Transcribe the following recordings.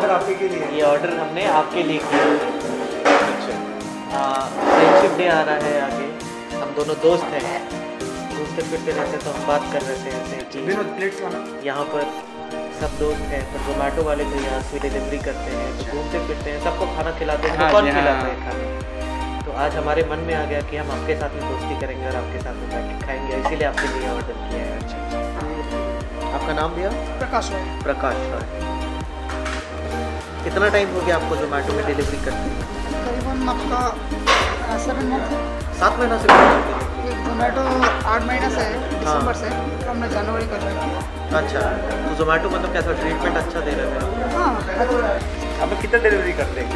Order आपके के लिए? ये ऑर्डर हमने आपके लिए किया। अच्छा। फ्रेंडशिप डे आ रहा है आगे, हम दोनों दोस्त हैं, घूमते फिरते रहते तो हम बात कर रहे थे ऐसे कि यहाँ पर सब दोस्त हैं, पर जोमेटो वाले जो यहाँ से डिलीवरी करते हैं तो घूमते फिरते हैं, सबको खाना खिलाते हैं, कौन खिलाते हैं खाना। तो आज हमारे मन में आ गया कि हम आपके साथ में दोस्ती करेंगे और आपके साथ में बैठ के खाएंगे, इसीलिए आपके लिए ऑर्डर किया है। अच्छा। आपका नाम भैया? प्रकाश रॉय। प्रकाश रॉय। कितना टाइम हो गया आपको जोमेटो में डिलीवरी करते हैं? करीबन आपका 7 मंथ। 7 महीना से जोमेटो 8 महीना से है, दिसंबर से, हमने जनवरी कर रहे हैं। अच्छा, तो जोमेटो मतलब कैसा ट्रीटमेंट अच्छा दे रहे हैं? हाँ। आप लोग कितना डिलीवरी करते हैं?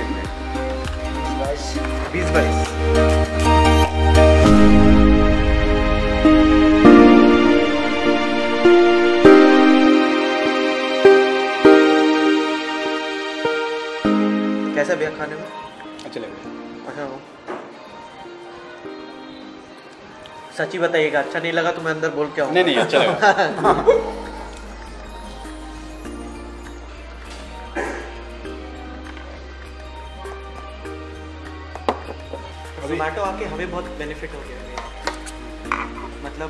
20-22। कैसा भैया खाने में? अच्छा लगा। अच्छा हो। सच्ची बताइएगा, अच्छा नहीं लगा तो मैं अंदर बोल के आऊँगा। नहीं अच्छा लगा। जोमेटो आके हमें बहुत बेनिफिट हो गया है। मतलब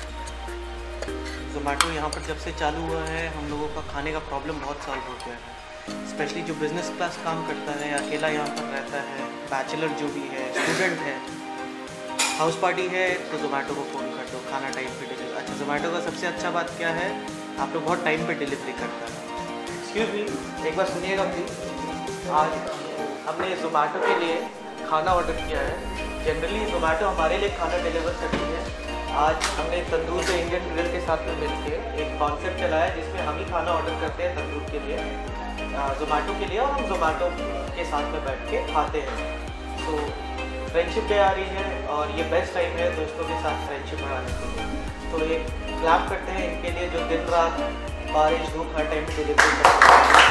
जोमेटो यहाँ पर जब से चालू हुआ है हम लोगों का खाने का प्रॉब्लम बहुत सॉल्व हो गया है। स्पेशली जो बिजनेस क्लास काम करता है, अकेला यहाँ पर रहता है, बैचलर जो भी है, स्टूडेंट है, हाउस पार्टी है, तो जोमेटो को फ़ोन कर दो, खाना टाइम पे डिलीवर। अच्छा, जोमेटो का सबसे अच्छा बात क्या है, आप लोग बहुत टाइम पे डिलीवरी करता है। एक्सक्यूज़ मी, एक बार सुनिएगा प्लीज़। आज हमने जोमेटो के लिए खाना ऑर्डर किया है। जनरली जोमेटो हमारे लिए खाना डिलीवर करती है। आज हमने तंदूर-The इंडियन ग्रिल के साथ में मिलकर एक कॉन्सेप्ट चलाया जिसमें हम ही खाना ऑर्डर करते हैं तंदूर के लिए, जोमेटो के लिए, और हम जोमेटो के साथ में बैठ के खाते हैं। तो फ्रेंडशिप डे आ रही है और ये बेस्ट टाइम है दोस्तों के साथ फ्रेंडशिप बढ़ाने के लिए। तो एक क्लैप करते हैं इनके लिए जो दिन रात बारिश धूप हर टाइम डिलीवरी करते हैं।